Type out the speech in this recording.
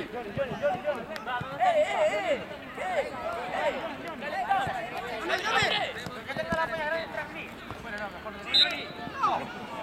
Que tenga la peña, tranquilo. Bueno, no, mejor no.